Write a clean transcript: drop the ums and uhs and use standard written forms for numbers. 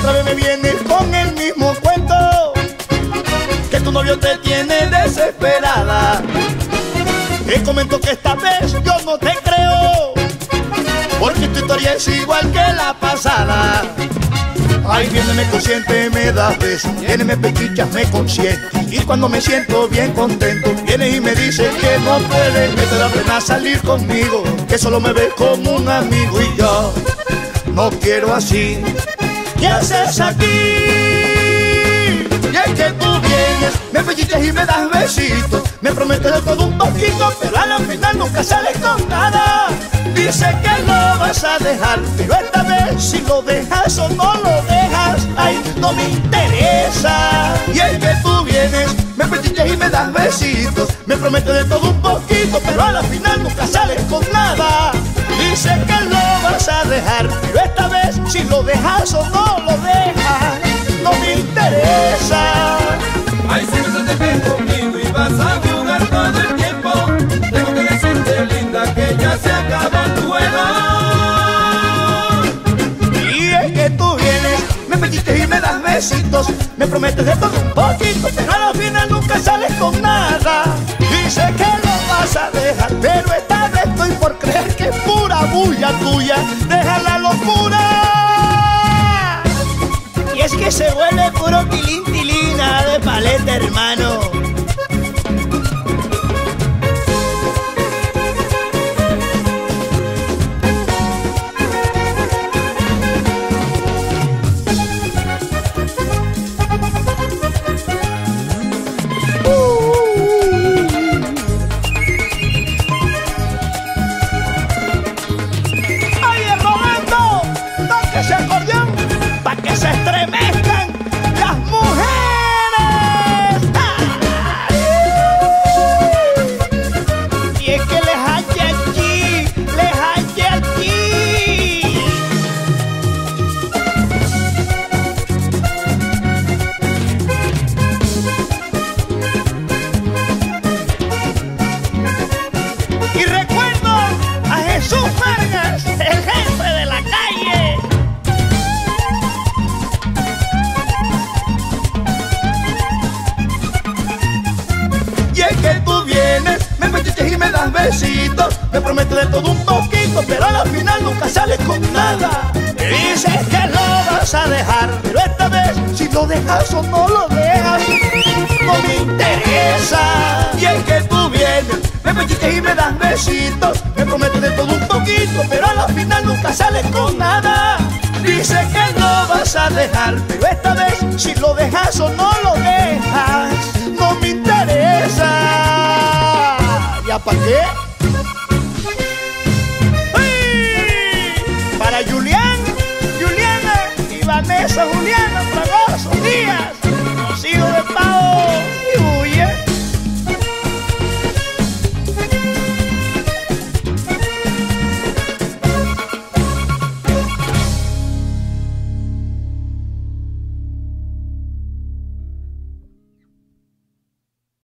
otra vez me vienes con el mismo cuento, que tu novio te tiene desesperada. Te comento que esta vez yo no te creo, porque tu historia es igual que la pasada. Ay, viene, me consiente, me das besos, viene, me pechichas, me consiente, y cuando me siento bien contento, vienes y me dices que no puedes, que te da pena salir conmigo, que solo me ves como un amigo, y yo no quiero así. ¿Qué haces aquí? Y es que tú vienes, me pechichas y me das besitos, me prometes de todo un poquito, pero a la final nunca sales con nada. Dice que lo vas a dejar, pero esta vez si lo dejas o no lo dejas, ay, no me interesa. Y es que tú vienes, me pechichas y me das besitos, me prometes de todo un poquito, pero a la final nunca sales con nada. Dice que lo vas a dejar, pero esta vez si lo dejas o no lo dejas, no me interesa. Ay, si no te ven conmigo y vas a jugar todo el tiempo, tengo que decirte, linda, que ya se acabó tu juego. Y es que tú vienes, me pechichas y me das besitos, me prometes de todo un poquito, pero a la final nunca sales con nada. Dice que lo vas a dejar, pero esta vez estoy por creer que es pura bulla tuya. Deja la locura. Y es que se vuelve puro tilintilina de paleta, hermano. Ese acordeón pa' que se estremezcan las mujeres. Y es que les halle aquí, les halle aquí. Y recuerdo a Jesús Vargas, el jefe de la calle. Y es que tú vienes, me pechichas y me das besitos, me prometes de todo un poquito, pero a la final nunca sales con nada. Dices que lo vas a dejar, pero esta vez si lo dejas o no lo dejas, no me interesa. Y es que tú vienes, me pechichas y me das besitos, me prometes de todo un poquito, pero a la final nunca sales con nada. Dices que lo vas a dejar, pero esta vez si lo dejas o no lo dejas, no me interesa. ¿Ya para qué?